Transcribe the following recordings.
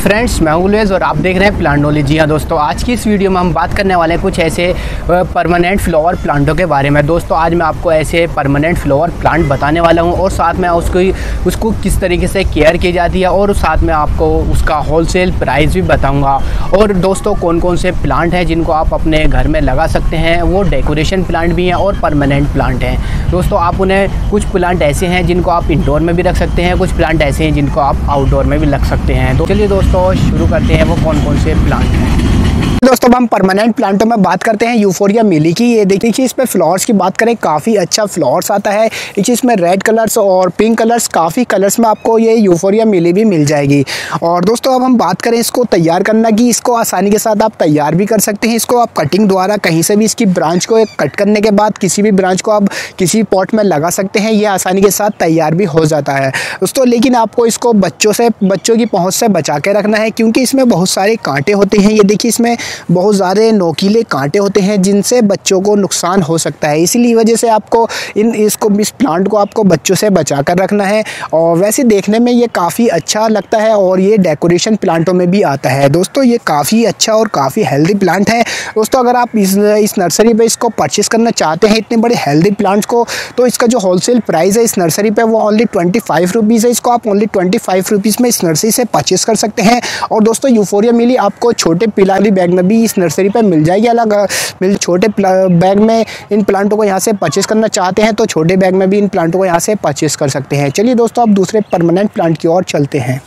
Friends, मैं उल्वेज और आप देख रहे हैं प्लांट नॉलेज। जी हाँ दोस्तों, आज की इस वीडियो में हम बात करने वाले हैं कुछ ऐसे परमानेंट फ्लावर प्लांटों के बारे में। दोस्तों आज मैं आपको ऐसे परमानेंट फ्लावर प्लांट बताने वाला हूं और साथ में उसको किस तरीके से केयर की जाती है और साथ में आपको उसका होलसेल प्राइस भी बताऊँगा। और दोस्तों कौन कौन से प्लांट हैं जिनको आप अपने घर में लगा सकते हैं, वो डेकोरेशन प्लांट भी हैं और परमानेंट प्लांट हैं। दोस्तों आप उन्हें कुछ प्लांट ऐसे हैं जिनको आप इंडोर में भी रख सकते हैं, कुछ प्लांट ऐसे हैं जिनको आप आउटडोर में भी रख सकते हैं। तो चलिए दोस्तों शुरू करते हैं वो कौन कौन से प्लांट हैं। दोस्तों हम परमानेंट प्लांटों में बात करते हैं यूफोरिया मिली की। ये देखिए इस पे फ्लावर्स की बात करें, काफ़ी अच्छा फ्लावर्स आता है। इसमें रेड कलर्स और पिंक कलर्स, काफ़ी कलर्स में आपको ये यूफोरिया मिली भी मिल जाएगी। और दोस्तों अब हम बात करें इसको तैयार करना की, इसको आसानी के साथ आप तैयार भी कर सकते हैं। इसको आप कटिंग द्वारा कहीं से भी इसकी ब्रांच को कट करने के बाद किसी भी ब्रांच को आप किसी पॉट में लगा सकते हैं। ये आसानी के साथ तैयार भी हो जाता है दोस्तों। लेकिन आपको इसको बच्चों की पहुँच से बचा के रखना है, क्योंकि इसमें बहुत सारे कांटे होते हैं। ये देखिए इसमें बहुत ज़्यादा नोकीले कांटे होते हैं जिनसे बच्चों को नुकसान हो सकता है। इसीलिए वजह से आपको इस प्लांट को आपको बच्चों से बचा कर रखना है। और वैसे देखने में ये काफ़ी अच्छा लगता है और ये डेकोरेशन प्लांटों में भी आता है। दोस्तों ये काफ़ी अच्छा और काफ़ी हेल्दी प्लांट है। दोस्तों अगर आप इस नर्सरी पे इसको परचेज़ करना चाहते हैं इतने बड़े हेल्दी प्लांट्स को, तो इसका जो होलसेल प्राइस है इस नर्सरी पे वो ओनली 25 रुपीज़ है। इसको आप ओनली 25 रुपीज़ में इस नर्सरी से परचेज़ कर सकते हैं। और दोस्तों यूफोरिया मिली आपको छोटे पिलाली बैग में भी इस नर्सरी पे मिल जाएगी। अलग छोटे बैग में इन प्लांटों को यहाँ से परचेस करना चाहते हैं तो छोटे बैग में भी इन प्लांटों को यहाँ से परचेस कर सकते हैं। चलिए दोस्तों अब दूसरे परमानेंट प्लांट की ओर चलते हैं।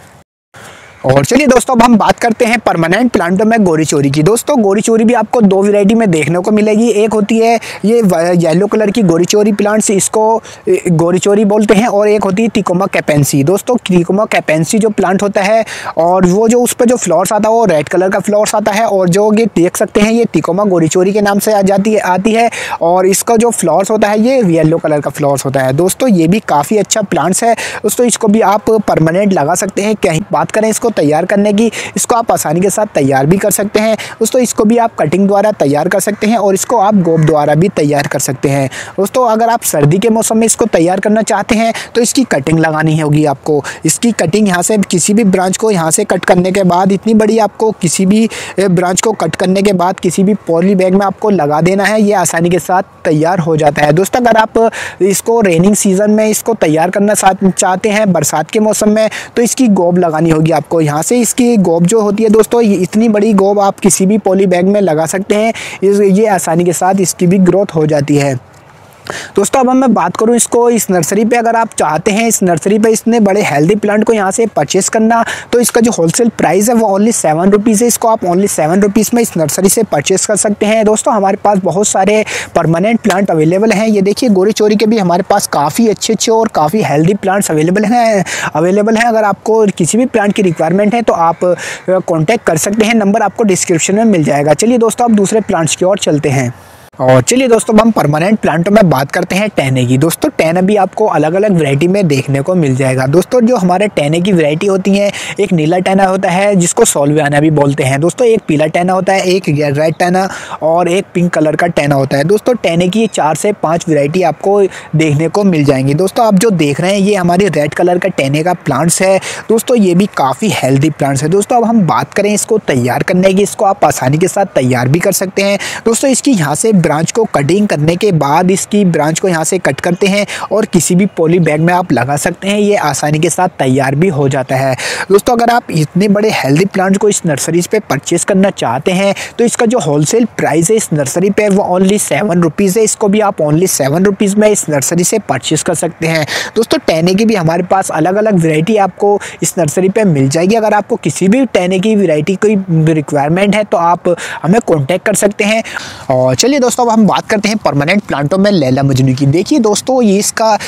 और चलिए दोस्तों अब हम बात करते हैं परमानेंट प्लांटों में गोरी चोरी की। दोस्तों गोरी चोरी भी आपको दो वैरायटी में देखने को मिलेगी। एक होती है ये येलो कलर की गोरी चोरी प्लांट्स, इसको गोरी चोरी बोलते हैं, और एक होती है टिकोमा कैपेंसी। दोस्तों टिकोमा कैपेंसी जो प्लांट होता है और वो जो उस पर जो फ्लावर्स आता है वो रेड कलर का फ्लावर्स आता है, और जो ये देख सकते हैं ये टिकोमा गोरी चोरी के नाम से आती है। और इसका जो फ्लावर्स होता है ये येलो कलर का फ्लावर्स होता है। दोस्तों ये भी काफ़ी अच्छा प्लांट्स है। दोस्तों इसको भी आप परमानेंट लगा सकते हैं। कहीं बात करें इसको तैयार करने की, इसको आप आसानी के साथ तैयार भी कर सकते हैं। दोस्तों इसको भी आप कटिंग द्वारा तैयार कर सकते हैं और इसको आप गोब द्वारा भी तैयार कर सकते हैं। दोस्तों अगर आप सर्दी के मौसम में इसको तैयार करना चाहते हैं तो इसकी कटिंग लगानी होगी आपको। इसकी कटिंग यहाँ से किसी भी ब्रांच को यहाँ से कट करने के बाद, इतनी बड़ी आपको किसी भी ब्रांच को कट करने के बाद किसी भी पॉली बैग में आपको लगा देना है। ये आसानी के साथ तैयार हो जाता है। दोस्तों अगर आप इसको रेनिंग सीजन में इसको तैयार करना चाहते हैं, बरसात के मौसम में, तो इसकी गोब लगानी होगी आपको। यहाँ से इसकी गोब जो होती है दोस्तों, इतनी बड़ी गोब आप किसी भी पॉली बैग में लगा सकते हैं। ये आसानी के साथ इसकी भी ग्रोथ हो जाती है। दोस्तों अब मैं बात करूं इसको इस नर्सरी पे, अगर आप चाहते हैं इस नर्सरी पे इतने बड़े हेल्दी प्लांट को यहाँ से परचेस करना, तो इसका जो होलसेल प्राइस है वो ओनली 7 रुपीज़ है। इसको आप ओनली 7 रुपीज़ में इस नर्सरी से परचेस कर सकते हैं। दोस्तों हमारे पास बहुत सारे परमानेंट प्लांट अवेलेबल हैं। ये देखिए गोरी चोरी के भी हमारे पास काफ़ी अच्छे और काफ़ी हेल्दी प्लांट्स अवेलेबल हैं। अगर आपको किसी भी प्लांट की रिक्वायरमेंट है तो आप कॉन्टैक्ट कर सकते हैं। नंबर आपको डिस्क्रिप्शन में मिल जाएगा। चलिए दोस्तों अब दूसरे प्लांट्स की ओर चलते हैं। और चलिए दोस्तों हम परमानेंट प्लांटों में बात करते हैं टेने की। दोस्तों टेना भी आपको अलग अलग वैरायटी में देखने को मिल जाएगा। दोस्तों जो हमारे टेने की वैरायटी होती है, एक नीला टेना होता है जिसको सोल्वियाना भी बोलते हैं। दोस्तों एक पीला टेना होता है, एक रेड टेना और एक पिंक कलर का टेना होता है। दोस्तों टेने की 4 से 5 वैरायटी आपको देखने को मिल जाएंगी। दोस्तों आप जो देख रहे हैं ये हमारी रेड कलर का टेने का प्लांट्स है। दोस्तों ये भी काफ़ी हेल्दी प्लांट्स है। दोस्तों अब हम बात करें इसको तैयार करने की, इसको आप आसानी के साथ तैयार भी कर सकते हैं। दोस्तों इसकी यहाँ से ब्रांच को कटिंग करने के बाद इसकी ब्रांच को यहाँ से कट करते हैं और किसी भी पॉली बैग में आप लगा सकते हैं। ये आसानी के साथ तैयार भी हो जाता है। दोस्तों अगर आप इतने बड़े हेल्दी प्लांट को इस नर्सरी पे परचेस करना चाहते हैं तो इसका जो होलसेल प्राइस है इस नर्सरी पे वो ओनली 7 रुपीज़ है। इसको भी आप ओनली 7 रुपीज़ में इस नर्सरी से परचेस कर सकते हैं। दोस्तों टेने की भी हमारे पास अलग अलग वैरायटी आपको इस नर्सरी पे मिल जाएगी। अगर आपको किसी भी टेने की वैरायटी की रिक्वायरमेंट है तो आप हमें कॉन्टैक्ट कर सकते हैं। और चलिए दोस्तों अब हम बात करते हैं परमानेंट प्लांटों में लैला मजनू की। देखिए दोस्तों ये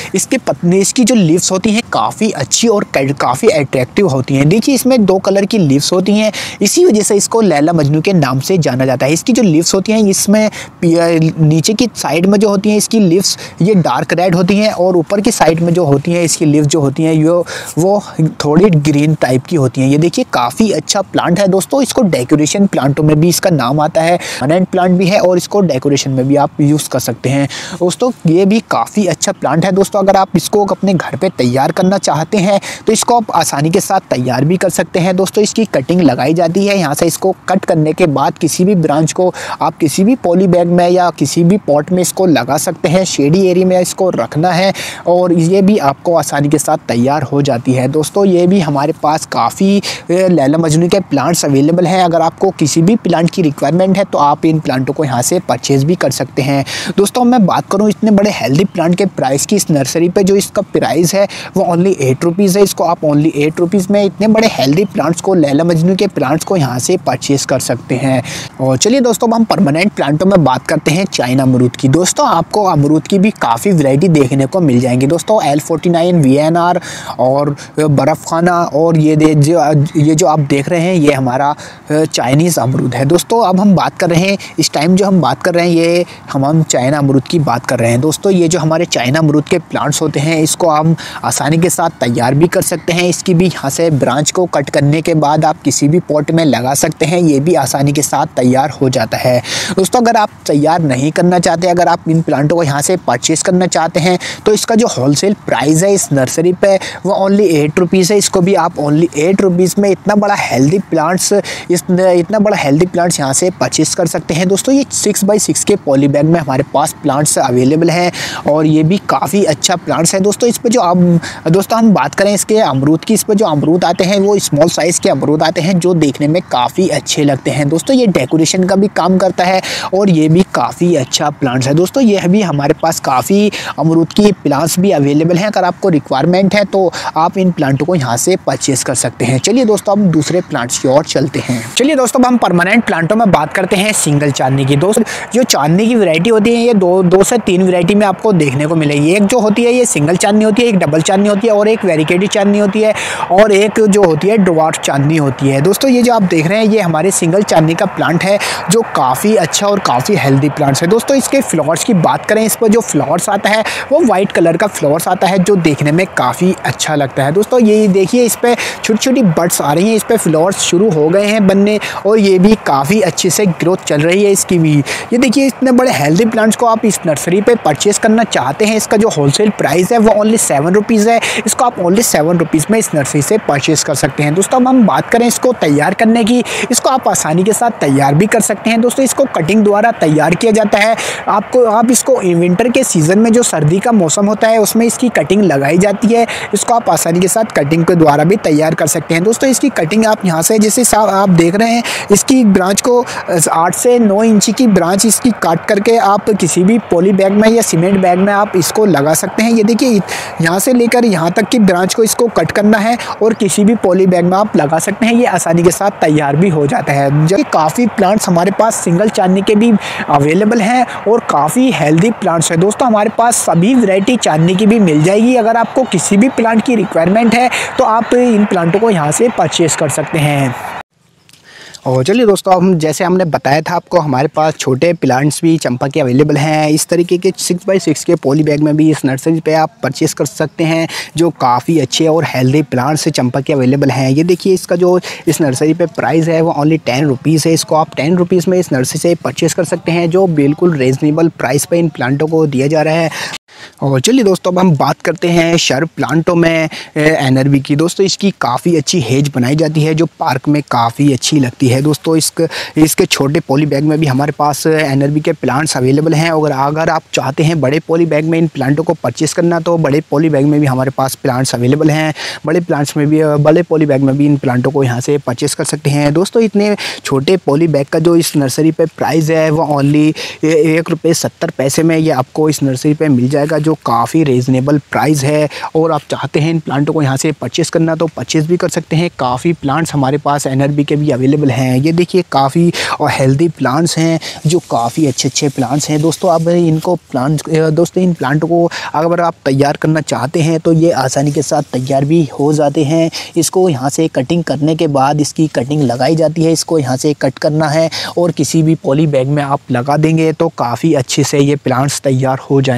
इसकी जो लीव्स होती हैं काफ़ी अच्छी और काफ़ी अट्रैक्टिव होती हैं। देखिए इसमें 2 कलर की लीव्स होती हैं, इसी वजह से इसको लैला मजनू के नाम से जाना जाता है। इसकी जो लीव्स होती हैं इसमें नीचे की साइड में जो होती हैं इसकी लीव्स ये डार्क रेड होती हैं, और ऊपर की साइड में जो होती हैं इसकी लीव्स जो होती हैं वो थोड़ी ग्रीन टाइप की होती हैं। ये देखिए काफ़ी अच्छा प्लांट है दोस्तों। इसको डेकोरेशन प्लांटों में भी इसका नाम आता है। परमानेंट प्लांट भी है और इसको डेकोरेशन डेकोरेशन में भी आप यूज़ कर सकते हैं। दोस्तों ये भी काफ़ी अच्छा प्लांट है दोस्तों। अगर आप इसको अपने घर पे तैयार करना चाहते हैं तो इसको आप आसानी के साथ तैयार भी कर सकते हैं। दोस्तों इसकी कटिंग लगाई जाती है, यहाँ से इसको कट करने के बाद किसी भी ब्रांच को आप किसी भी पॉली बैग में या किसी भी पॉट में इसको लगा सकते हैं। शेडी एरिया में इसको रखना है और ये भी आपको आसानी के साथ तैयार हो जाती है। दोस्तों ये भी हमारे पास काफ़ी लैला मजनू के प्लांट्स अवेलेबल हैं। अगर आपको किसी भी प्लांट की रिक्वायरमेंट है तो आप इन प्लांटों को यहाँ से परचेज़ भी कर सकते हैं। दोस्तों मैं बात करूँ इतने बड़े हेल्दी प्लांट के प्राइस की, इस नर्सरी पे जो इसका प्राइस है वो ओनली 8 रुपीज़ है। इसको आप ओनली 8 रुपीज़ में इतने बड़े हेल्दी प्लांट्स को, लैला मजनू के प्लांट्स को यहाँ से परचेज़ कर सकते हैं। और चलिए दोस्तों अब हम परमानेंट प्लांटों में बात करते हैं चाइना अमरूद की। दोस्तों आपको अमरूद की भी काफ़ी वैरायटी देखने को मिल जाएंगी। दोस्तों L49, VNR और बर्फ़ खाना और ये जो आप देख रहे हैं ये हमारा चाइनीज़ अमरूद है। दोस्तों अब हम बात कर रहे हैं, इस टाइम जो हम बात कर रहे हैं ये हम चाइना अमरूद की बात कर रहे हैं। दोस्तों ये जो हमारे चाइना अमरूद के प्लांट्स होते हैं इसको हम आसानी के साथ तैयार भी कर सकते हैं। इसकी भी यहाँ से ब्रांच को कट करने के बाद आप किसी भी पॉट में लगा सकते हैं, ये भी आसानी के साथ तैयार हो जाता है। दोस्तों अगर आप तैयार नहीं करना चाहते, अगर आप इन प्लांटों को यहाँ से परचेज़ करना चाहते हैं तो इसका जो होलसेल प्राइस है इस नर्सरी पे वो ओनली 8 रुपीज़ है। इसको भी आप ओनली 8 रुपीज़ में इतना बड़ा हेल्दी प्लांट्स यहाँ से परचेज़ कर सकते हैं। दोस्तों ये 6x6 के पॉली बैग में हमारे पास प्लांट्स अवेलेबल हैं और ये भी काफ़ी अच्छा प्लांट्स है। दोस्तों इस पर जो दोस्तों हम बात करें इसके अमरूद की, इस पर जो अमरूद आते हैं वो स्मॉल साइज़ के अमरूद आते हैं जो देखने में काफ़ी अच्छे लगते हैं। दोस्तों ये डेकोरेशन का भी काम करता है और ये भी काफ़ी अच्छा प्लांट्स है। दोस्तों ये भी हमारे पास काफ़ी अमरूद की प्लांट्स भी अवेलेबल हैं। अगर आपको रिक्वायरमेंट है तो आप इन प्लांटों को यहाँ से परचेज़ कर सकते हैं। चलिए दोस्तों हम दूसरे प्लांट्स की ओर चलते हैं। चलिए दोस्तों अब हम परमानेंट प्लांटों में बात करते हैं सिंगल चांदनी की। दोस्तों जो चांदनी की वैरायटी होती है ये दो से तीन वैरायटी में आपको देखने को मिलेगी। एक जो होती है ये सिंगल चांदनी होती है, एक डबल चांदनी होती है और एक वेरिकेटेड चांदनी होती है और एक जो होती है ड्वार्फ चांदनी होती है। दोस्तों ये जो आप देख रहे हैं ये हमारे सिंगल चांदनी का प्लांट है जो काफ़ी अच्छा और काफ़ी हेल्दी प्लांट्स है। दोस्तों इसके फ्लावर्स की बात करें, इस पर जो फ्लावर्स आता है वो वाइट कलर का फ्लावर्स आता है जो देखने में काफ़ी अच्छा लगता है। दोस्तों ये देखिए इस पर छोटी छोटी बड्स आ रही हैं, इस पर फ्लावर्स शुरू हो गए हैं बनने और ये भी काफ़ी अच्छे से ग्रोथ चल रही है इसकी भी। ये देखिए इतने बड़े हेल्दी प्लांट्स को आप इस नर्सरी पे परचेज़ करना चाहते हैं, इसका जो होलसेल प्राइस है वो ओनली 7 रुपीज़ है। इसको आप ओनली 7 रुपीज़ में इस नर्सरी से परचेज़ कर सकते हैं। दोस्तों अब हम बात करें इसको तैयार करने की, इसको आप आसानी के साथ तैयार भी कर सकते हैं। दोस्तों इसको कटिंग द्वारा तैयार किया जाता है। आप इसको विंटर के सीज़न में जो सर्दी का मौसम होता है उसमें इसकी कटिंग लगाई जाती है। इसको आप आसानी के साथ कटिंग के द्वारा भी तैयार कर सकते हैं। दोस्तों इसकी कटिंग आप यहाँ से जैसे आप देख रहे हैं इसकी ब्रांच को 8 से 9 इंची की ब्रांच इसकी काट करके आप किसी भी पॉली बैग में या सीमेंट बैग में आप इसको लगा सकते हैं। ये देखिए यहाँ से लेकर यहाँ तक की ब्रांच को इसको कट करना है और किसी भी पॉली बैग में आप लगा सकते हैं, ये आसानी के साथ तैयार भी हो जाता है। जबकि काफ़ी प्लांट्स हमारे पास सिंगल चांदनी के भी अवेलेबल हैं और काफ़ी हेल्दी प्लांट्स है। दोस्तों हमारे पास सभी वैरायटी चांदनी की भी मिल जाएगी। अगर आपको किसी भी प्लांट की रिक्वायरमेंट है तो आप इन प्लांटों को यहाँ से परचेज़ कर सकते हैं। और चलिए दोस्तों हम जैसे हमने बताया था आपको हमारे पास छोटे प्लांट्स भी चंपा के अवेलेबल हैं। इस तरीके के 6x6 के पॉली बैग में भी इस नर्सरी पे आप परचेज़ कर सकते हैं जो काफ़ी अच्छे और हेल्दी प्लांट्स चंपा के अवेलेबल हैं। ये देखिए इसका जो इस नर्सरी पे प्राइस है वो ओनली 10 रुपीज़ है। इसको आप 10 रुपीज़ में इस नर्सरी से परचेज़ कर सकते हैं जो बिल्कुल रीज़नेबल प्राइस पर इन प्लांटों को दिया जा रहा है। और चलिए दोस्तों अब हम बात करते हैं शर प्लांटों में एनआरबी की। दोस्तों इसकी काफ़ी अच्छी हेज बनाई जाती है जो पार्क में काफ़ी अच्छी लगती है। दोस्तों इसके छोटे पॉली बैग में भी हमारे पास एनआरबी के प्लांट्स अवेलेबल हैं और अगर आप चाहते हैं बड़े पॉली बैग में इन प्लांटों को परचेज़ करना तो बड़े पॉली बैग में भी हमारे पास प्लांट्स अवेलेबल हैं। बड़े पॉली बैग में भी इन प्लांटों को यहाँ से परचेज़ कर सकते हैं। दोस्तों इतने छोटे पॉली बैग का जो इस नर्सरी पर प्राइस है वो ओनली ₹1.70 में ये आपको इस नर्सरी पर मिल जाएगा जो काफ़ी रीज़नेबल प्राइस है। और आप चाहते हैं इन प्लांटों को यहाँ से परचेज़ करना तो परचेज़ भी कर सकते हैं। काफ़ी प्लांट्स हमारे पास एनआरबी के भी अवेलेबल हैं। ये देखिए काफ़ी और हेल्दी प्लांट्स हैं जो काफ़ी अच्छे प्लांट्स हैं। दोस्तों अब इन प्लांटों को अगर आप तैयार करना चाहते हैं तो ये आसानी के साथ तैयार भी हो जाते हैं। इसको यहाँ से कटिंग करने के बाद इसकी कटिंग लगाई जाती है। इसको यहाँ से कट करना है और किसी भी पॉली बैग में आप लगा देंगे तो काफ़ी अच्छे से ये प्लांट्स तैयार हो जाएंगे। दोस्तों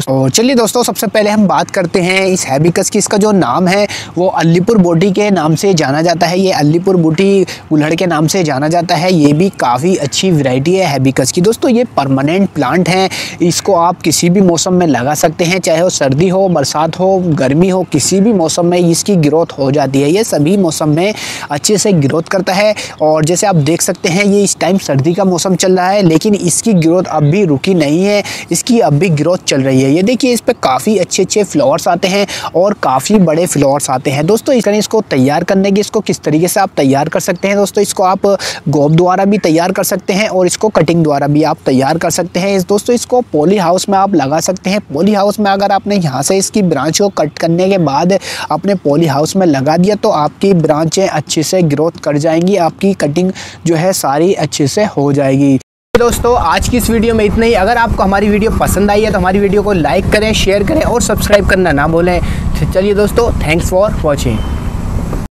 और चलिए दोस्तों, सबसे पहले हम बात करते हैं इस हैबिकस की। इसका जो नाम है वो अलीपुर बूटी के नाम से जाना जाता है। ये अलीपुर बूटी कुल्हड़ के नाम से जाना जाता है। ये भी काफ़ी अच्छी वैरायटी है हैबिकस की। दोस्तों ये परमानेंट प्लांट हैं, इसको आप किसी भी मौसम में लगा सकते हैं, चाहे वो सर्दी हो, बरसात हो, गर्मी हो, किसी भी मौसम में इसकी ग्रोथ हो जाती है। ये सभी मौसम में अच्छे से ग्रोथ करता है। और जैसे आप देख सकते हैं ये इस टाइम सर्दी का मौसम चल रहा है, लेकिन इसकी ग्रोथ अब भी रुकी नहीं है, इसकी अब भी ग्रोथ चल रही है। ये देखिए इस पे काफ़ी अच्छे फ्लावर्स आते हैं और काफ़ी बड़े फ्लावर्स आते हैं। दोस्तों इस तरह इसको तैयार करने की, इसको किस तरीके से आप तैयार कर सकते हैं दोस्तों, इसको आप गोब द्वारा भी तैयार कर सकते हैं और इसको कटिंग द्वारा भी आप तैयार कर सकते हैं। दोस्तों इसको पॉली हाउस में आप लगा सकते हैं। पॉली हाउस में अगर आपने यहाँ से इसकी ब्रांच को कट करने के बाद अपने पॉली हाउस में लगा दिया तो आपकी ब्रांचें अच्छे से ग्रोथ कर जाएंगी, आपकी कटिंग जो है सारी अच्छे से हो जाएगी। दोस्तों आज की इस वीडियो में इतना ही। अगर आपको हमारी वीडियो पसंद आई है तो हमारी वीडियो को लाइक करें, शेयर करें और सब्सक्राइब करना ना भूलें। चलिए दोस्तों, थैंक्स फॉर वॉचिंग।